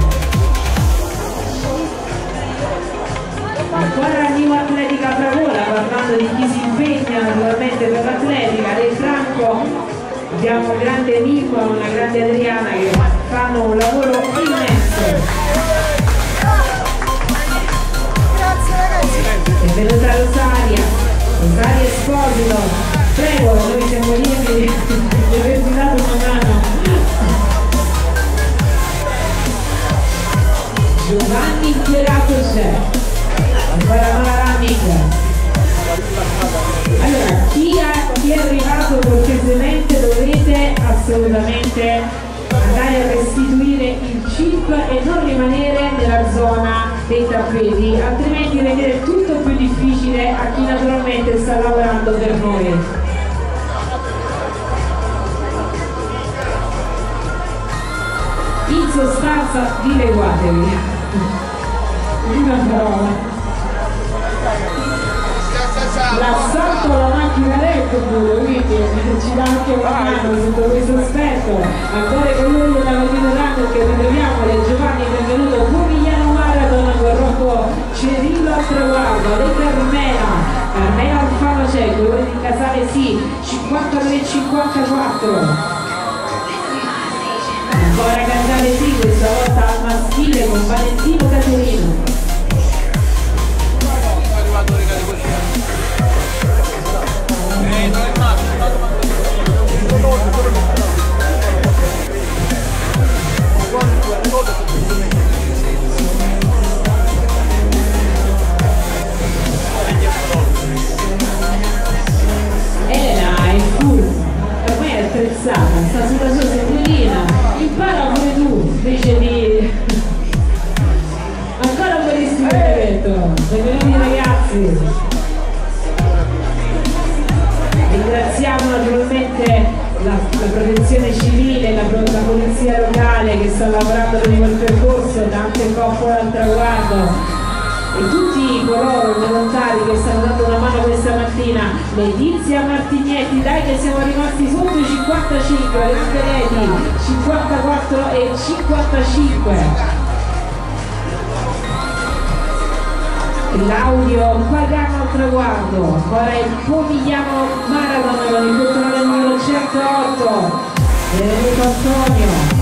Ancora New Atletica Fravola, parlando di chi si impegna naturalmente per l'atletica, del Franco, abbiamo un grande Nico e una grande Adriana che fanno un lavoro immenso. È venuta Rosaria Esposito, prego, noi siamo lieti di averti dato una mano. Giovanni Fierato c'è, ancora Malaramic. Allora, chi è arrivato cortesemente dovete assolutamente andare a restituire il chip e non rimanere nella zona dei tappeti, altrimenti rendere tutto più difficile a chi naturalmente sta lavorando per noi. In sostanza dileguatevi. Una parola. L'assalto alla macchina letto pure, quindi ci dà anche una mano sotto questo aspetto. Ancora con lui della Mediterraneo che ritroviamo Giovanni, benvenuto Pomigliano Marathon con Rocco Cerillo al traguardo, Le Carmela Alfano c'è, colore di Casale sì, 53-54. Ancora Casale sì, questa volta al maschile con Valentino Caterino. Elena è full, ormai è attrezzata, sta sulla sua sedolina, impara pure tu invece di ancora un bellissimo evento. Benvenuti ragazzi, ringraziamo naturalmente la protezione civile, la polizia locale che sta lavorando lungo il percorso, tante coppole al traguardo e tutti coloro i volontari che stanno dando una mano questa mattina. Letizia Martignetti, dai che siamo rimasti sotto i 55, Lamperetti 54 e 55. Claudio Pagano al traguardo, ancora il Pomigliano Marathon con il controllo numero 108, benvenuto Antonio.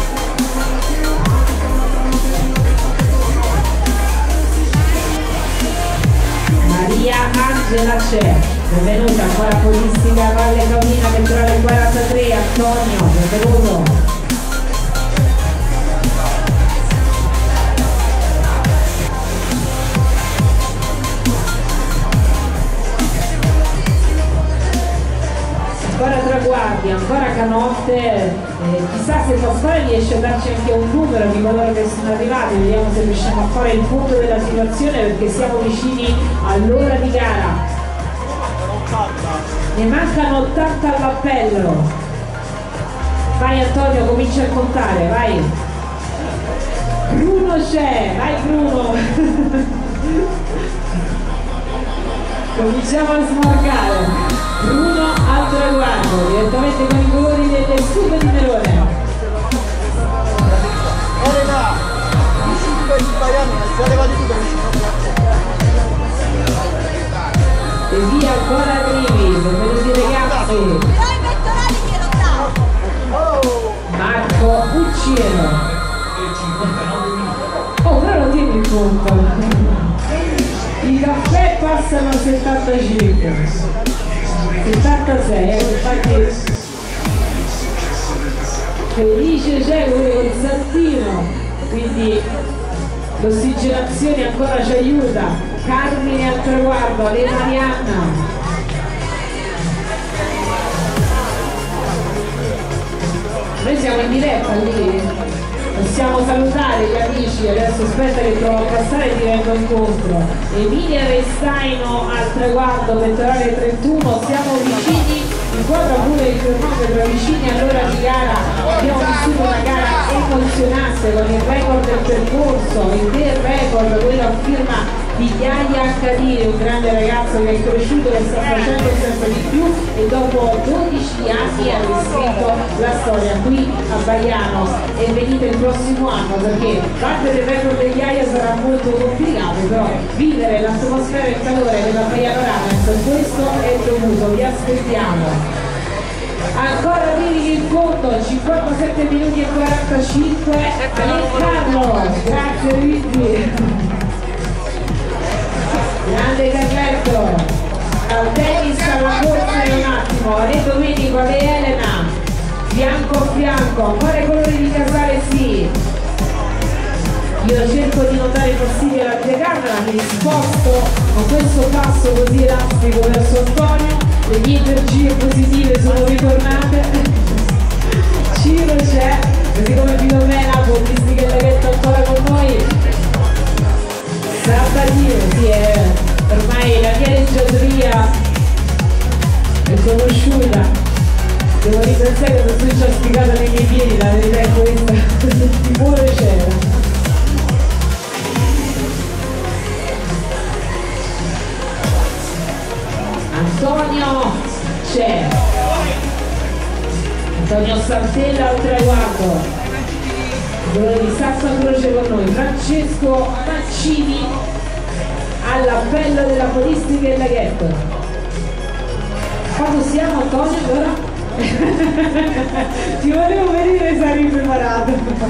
Maria Angela c'è, benvenuta, ancora Polistica Valle Caudina Petrole 43, Antonio, benvenuto. Ancora traguardi, ancora canotte, chissà se Pasquale riesce a darci anche un numero di coloro che sono arrivati, vediamo se riusciamo a fare il punto della situazione perché siamo vicini all'ora di gara. Ne mancano 80 all'appello. Vai Antonio, comincia a contare, vai. Bruno c'è, vai Bruno. Cominciamo a smorgare. Bruno al traguardo, direttamente con i colori delle scupe di Nerone. E via ancora arrivi, benvenuti ragazzi. Però i pettorali glielo dà. Marco Ucciero. Oh, però lo tieni in conto. I caffè passano a 75. 76, infatti Felice c'è pure col saltino, quindi l'ossigenazione ancora ci aiuta. Carmine al traguardo, Le Marianna. Noi siamo in diretta lì. Possiamo salutare gli amici, adesso aspetta che provo a passare e ti vengo incontro. Emilia Restaino al traguardo, pettorale 31, siamo vicini, inquadra pure il cronometro, vicini all'ora di gara. Abbiamo vissuto una gara emozionante con il record del percorso, il del record, quello a firma di Yaya Kadiri, un grande ragazzo che è cresciuto e sta facendo sempre di più e dopo 12 anni ha riscritto la storia qui a Baiano. E venite il prossimo anno perché battere il record di Yaya sarà molto complicato, però vivere l'atmosfera e il calore della Baiano Runners, questo è dovuto, vi aspettiamo. Ancora arrivi in fondo, 57 minuti e 45, Carlo, grazie Luigi. Grande Carletto, al tennis alla corsa in un attimo, Ale Domenico, Ale Elena, fianco a fianco, ancora i colori di Casale sì. Io cerco di non dare fastidio alla telecamera, mi sposto con questo passo così elastico verso Antonio, le mie energie positive sono ritornate, Ciro c'è, così come Filomena, Bollistica e Laghetto ancora con noi. Sabatino, sì, ormai la mia leggiadria è conosciuta. Devo ringraziare che non sono spiegata nei miei piedi, la verità è questa, questo timore c'era. Antonio c'è. Antonio Santella al traguardo. Di Sasso Croce con noi, Francesco Mancini all'appello della Polistica e Laghetto. Quando siamo Antonio allora? Ti volevo vedere se eri preparato.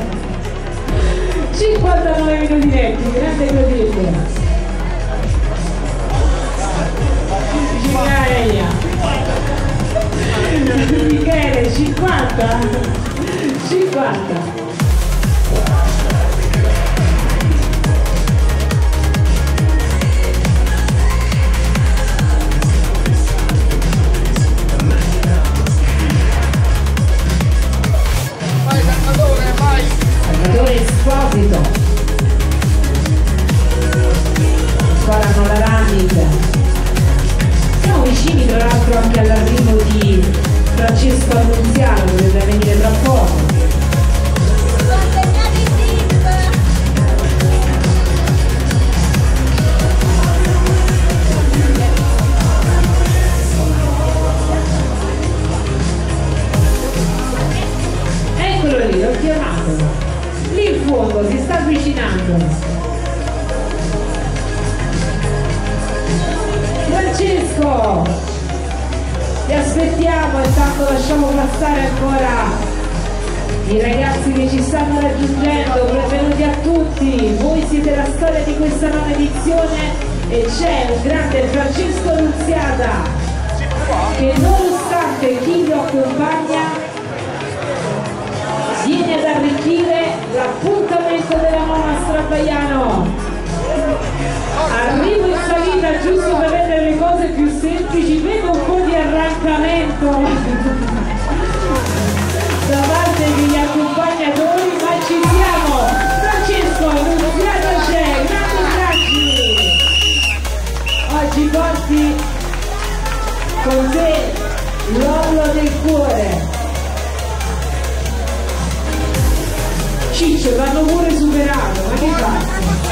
59 minuti netti, grande Clotilde. Michele, 50. Salvatore Esposito, sparano la running. Siamo vicini tra l'altro anche all'arrivo di Francesco Annunziato, che deve venire tra poco. Eccolo lì, l'ho chiamato. Lì in fondo, si sta avvicinando. Francesco, ti aspettiamo, intanto lasciamo passare ancora i ragazzi che ci stanno raggiungendo. Benvenuti a tutti, voi siete la storia di questa nuova edizione e c'è un grande Francesco Annunziata che nonostante chi lo accompagna viene ad arricchire l'appuntamento della Monastra Baiano. Arrivo in salita giusto per rendere le cose più semplici, vedo un po' di arrancamento da parte degli accompagnatori, ma ci siamo. Francesco Annunziato c'è, grandi bracci. Oggi porti con te l'olio del cuore. Ciccio, l'hanno pure superato, ma che fai?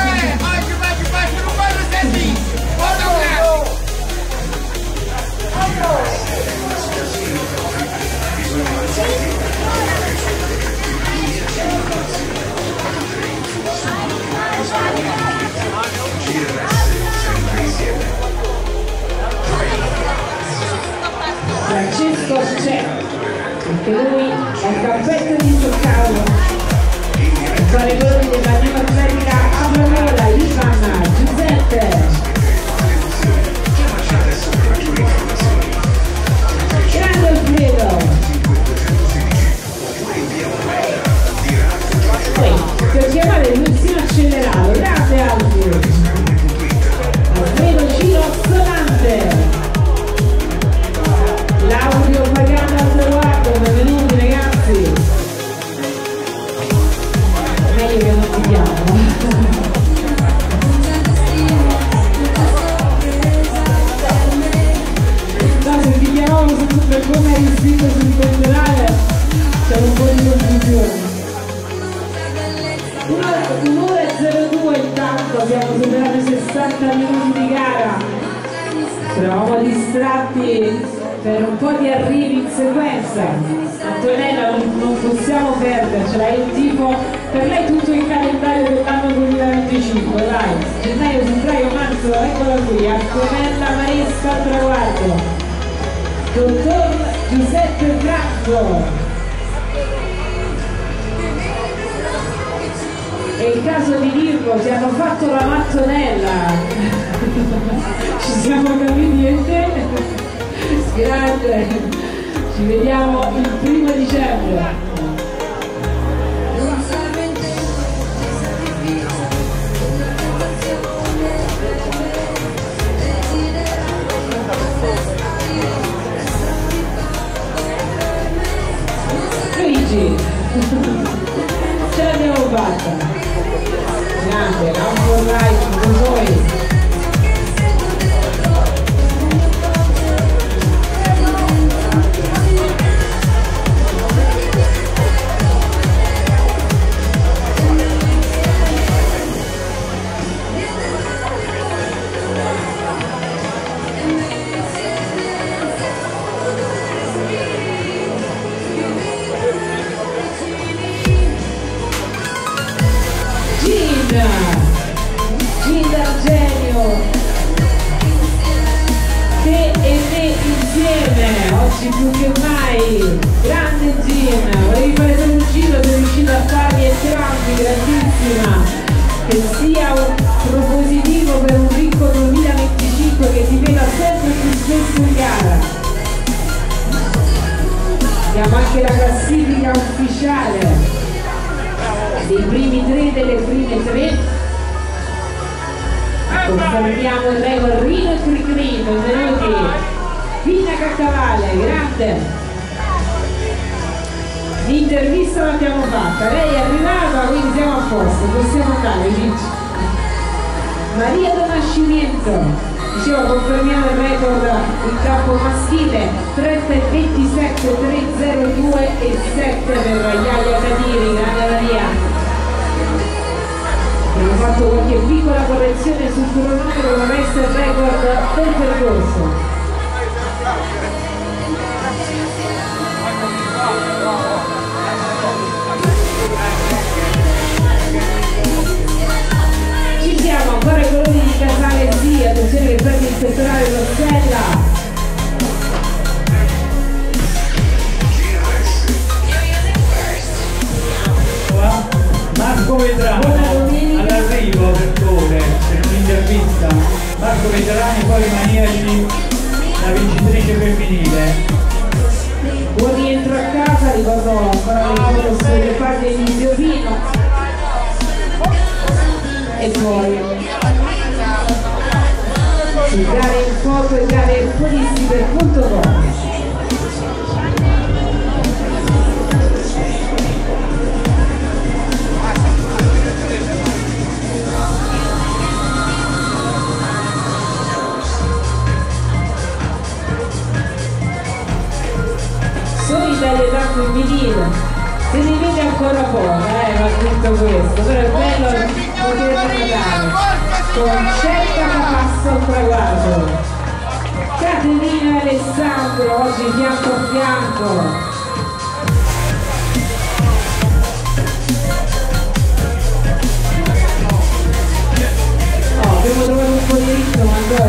Francesco c'è, anche lui è il cappetto di Soccaro. Fare quelli della prima atletica Abramola, Ivan, Giuseppe. Grande Alfredo. Poi, per chiamare il Luzzino accelerato, grande Alfredo. Alfredo Ciro Solante. L'audio pagano al traguardo, benvenuti ragazzi. volando, abbiamo superato i 60 minuti di gara. Eravamo distratti per un po' di arrivi in sequenza. Antonella non possiamo perdercela, è il tifo per lei tutto il calendario dell'anno 2025, vai, gennaio, febbraio, marzo, eccola qui, Antonella Maresca al traguardo, dottor Giuseppe Franco. È il caso di dirlo, ti hanno fatto la mattonella. Ci siamo capiti e te? Grande, ci vediamo il 1° dicembre. Luigi, ce l'abbiamo fatta. Grande, un po' live con voi. Gin D'Argenio, te e me insieme, oggi più che mai, grande Gin, volevi fare solo un giro, sei riuscito a farli entrambi, grandissima, che sia un propositivo per un ricco 2025 che ti veda sempre più spesso in gara. Abbiamo anche la classifica ufficiale dei primi 3 delle prime 3. Confermiamo il record Rino e Cricri, benvenuti. Pina Caccavale, grande. L'intervista l'abbiamo fatta, lei è arrivata, quindi siamo a posto, possiamo andare, Gigi. Maria del Nascimento, dicevo, confermiamo il record in campo maschile, 30 e 27, 302 e 7 per Iaia Cadiri, grande Maria. Abbiamo fatto qualche piccola correzione sul cronometro, ma resta il record del percorso. Ci siamo, ancora i colori di Casale Zia, attenzione che prende il pettorale Rossella. Marco Vetrano all'arrivo per un'intervista. Marco Vetrani fuori maniera la vincitrice femminile. Buon rientro a casa, ricordo ancora le foto sulle pagine di Giovino e poi su gare in foto e gare polistiper.com. Solidarietà femminile, se ne vede ancora poco, ma tutto questo, però è bello poter notare con certa passa al traguardo. Caterina e Alessandro oggi fianco a fianco. Abbiamo trovato un po' di ritmo,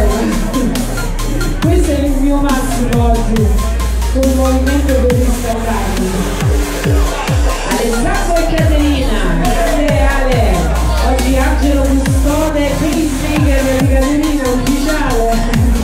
questo è il mio massimo oggi. Un movimento per restaurarmi. Alessandro e Caterina, grande Ale, oggi Angelo Custode, pacemaker di Caterina ufficiale.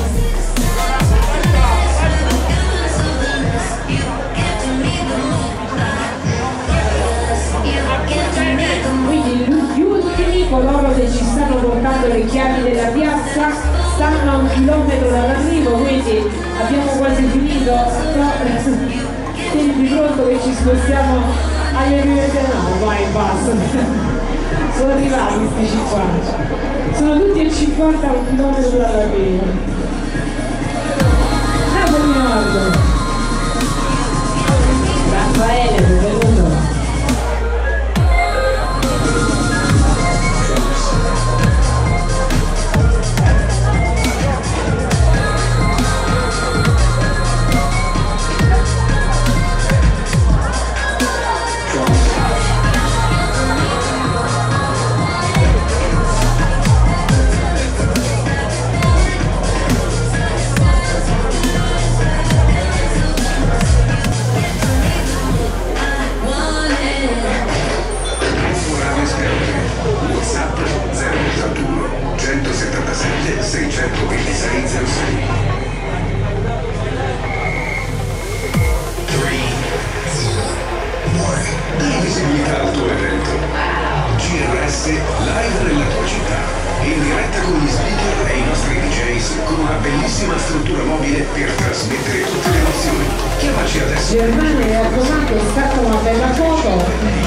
Quindi gli ultimi, coloro che ci stanno portando le chiavi della piazza, stanno a 1 chilometro dall'arrivo, quindi abbiamo quasi finito. Tieni pronto che ci spostiamo agli arrivati. No, vai, basta. Sono arrivati questi 50. Sono tutti a 50 a 1 chilometro dall'arrivo. Napoli Nord. Raffaele, benvenuto. RS live nella tua città, in diretta con gli speaker e i nostri DJs, con una bellissima struttura mobile per trasmettere tutte le emozioni. Chiamaci adesso. Germano, mi raccomando, scatta una bella foto.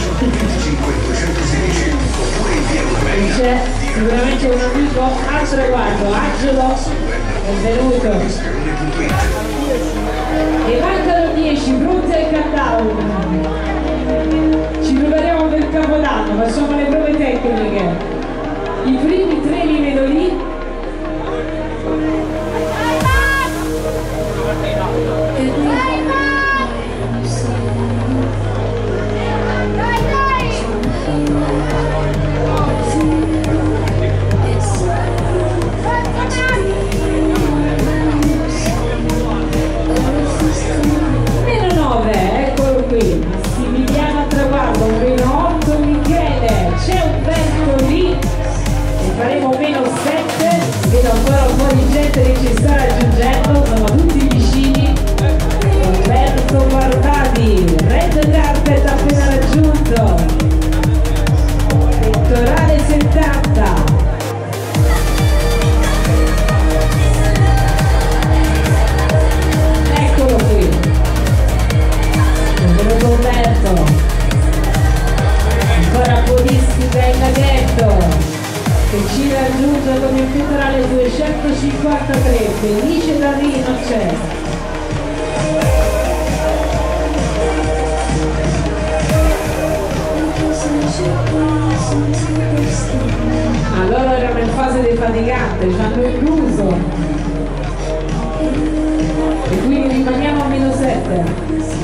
5216 oppure invia una mail. C'è sicuramente un amico al traguardo, Angelo, benvenuto. E mancano 10, pronti al countdown. Ci prepariamo per Capodanno, facciamo le prove tecniche. I primi 3 li vedo lì. Meno 9, eccolo qui. Massimiliano a traguardo, meno 8 Michele, c'è Umberto lì e faremo meno 7, vedo ancora un po' di gente che ci sta raggiungendo, sono tutti vicini. Umberto Guardati, Red Carpet appena raggiunto, pettorale 70. Eccolo qui, benvenuto Umberto, ancora Bolistica in laghetto che ci raggiunge con il pettorale 253, Felice Darino c'è. Allora erano in fase defaticante, ci hanno illuso e quindi rimaniamo a meno 7.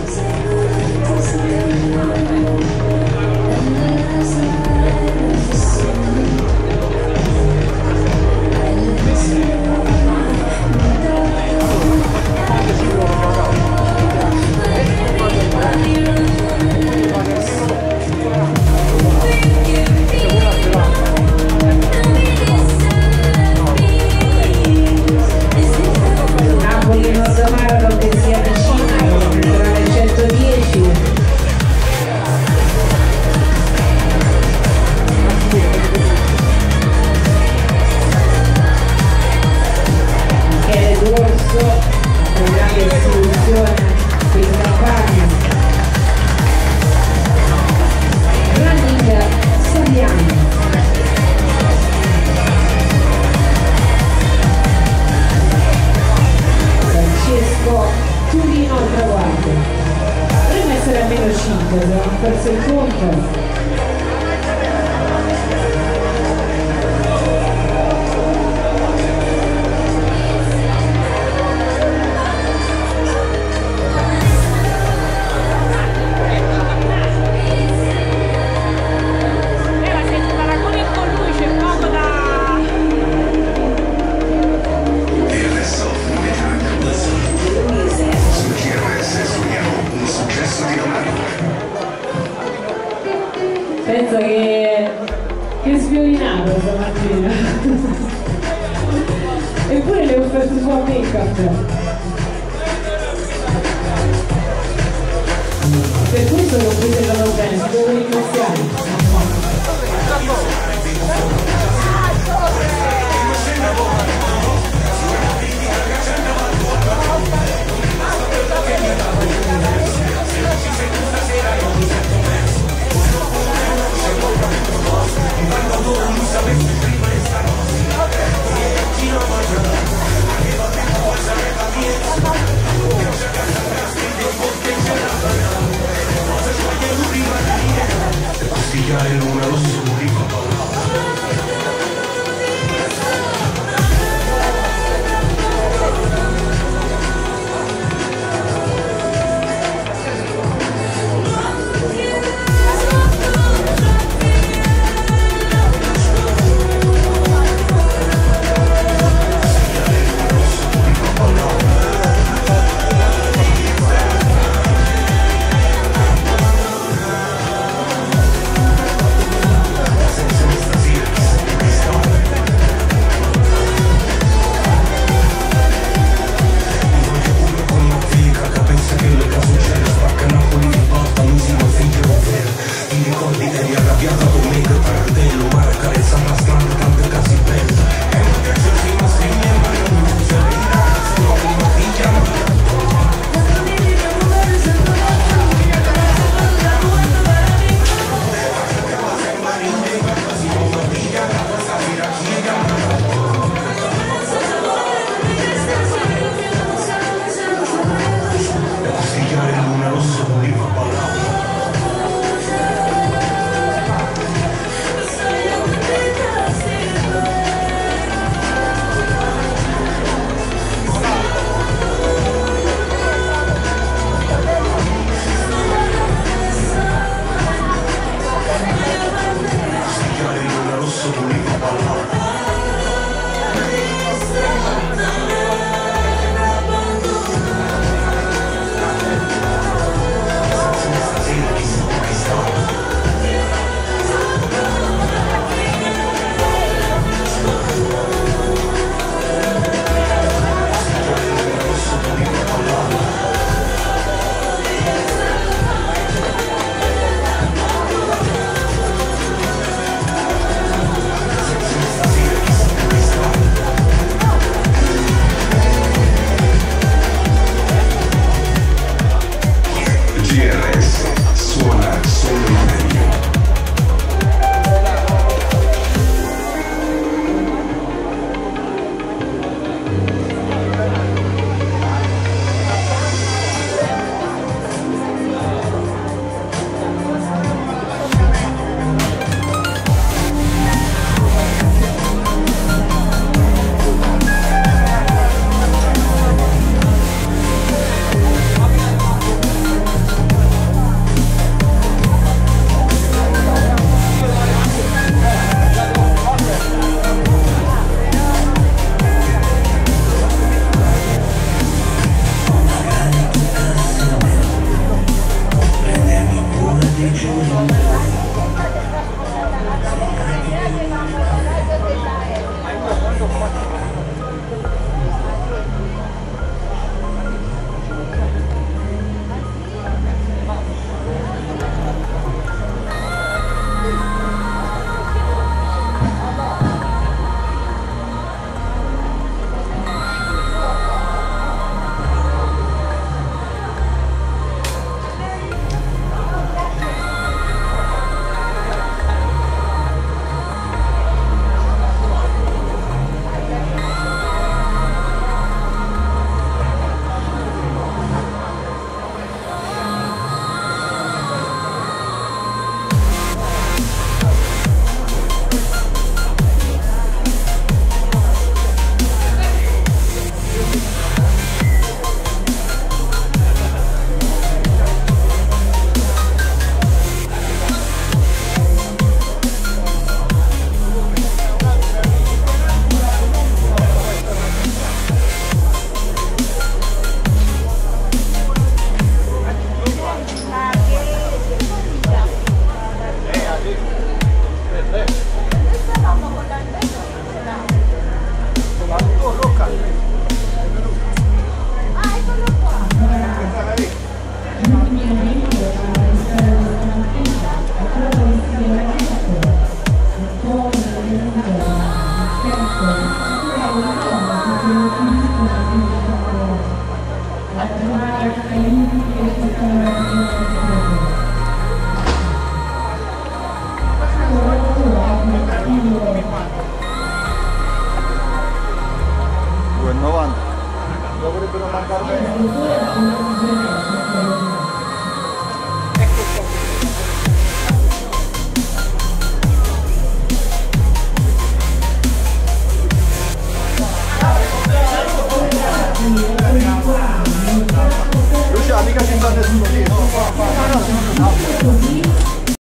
Napoli Nordamaro che si avvicina tra le 110. Michele D'Orso, una grande istituzione qui in Campania. Running Saviano. Francesco Turino al traguardo. Dovremmo essere a meno 5, abbiamo perso il conto. E adesso Metallica. Su GRS suoniamo un successo di Ronaldo. Pensa che sviolinato stamattina. Eppure le ho offerto un po' make-up. Per questo non potevano bene, devo ringraziare. Spiegare una rosso di Dovrebbero mandarne